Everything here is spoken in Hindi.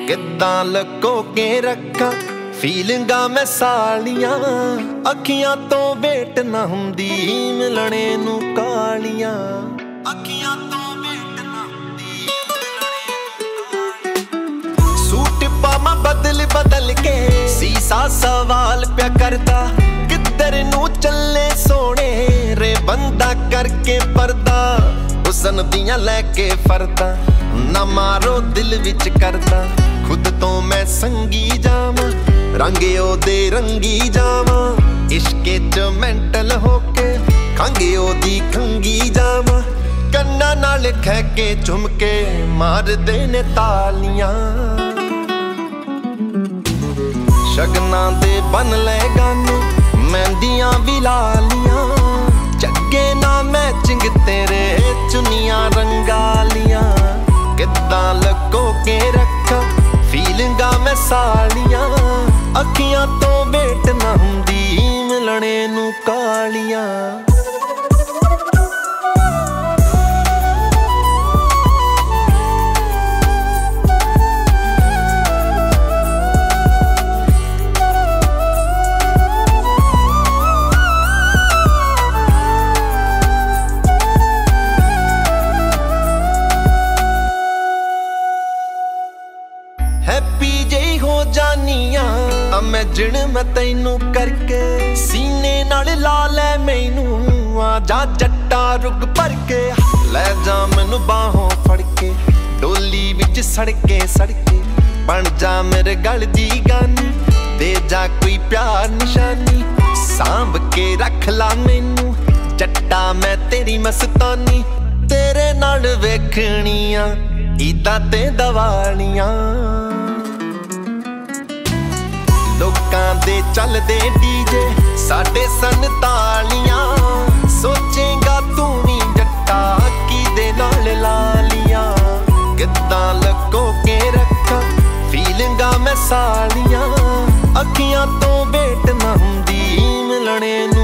किद्दां लको के रखा फीलिंगा मैं सालियां अखियां तो वेट ना हुंदी मिलने नू कालियां अखियां तो वेट ना हुंदी सूट पामा बदल बदल के सीसा सवाल प्या करदा किधर नू चले सोने रे बंदा करके पर्दा हुसन दियां लैके फरदा ना मारो दिल विच करदा खुद तो मैं संगी जावां रंगे ओदे रंगी जावां इश्के च मेंटल होके खंगे ओदी खंगी जावां कन्ना नाल खै के झुमके मार दे ने तालियां शगना दे बन ले गाने मेहंदियां भी लालियां चगे ना मैचिंग तेरे चुनियां रंगालियां किद्दां लको के रखा फीलिंगा मैं सालियां अखियां तो वेट ना हुंदी मिलने नू कालियां हैप्पी जई हो जानिया इमेजिन मैं तैनू करके सीने नाल ला लै मैनू आ जा जट्टा रुक भर के लै जा मैनू बाहों फड़ के डोली विच सड़के सड़के बन जा मेरे गल दी गानी दे जा कोई प्यार निशानी सांभ के रख ला मैनू जट्टा मैं तेरी मस्तानी तेरे नाल वेखनियां ईदां ते दवालियां लोकां दे चलदे डीजे साडे सन तालियां सोचेगा तू भी जट्टा किदे नाल लालियां किद्दां लको के रखा फीलिंगा मैं सालियां अखियां तो वेट ना हुंदी मिलने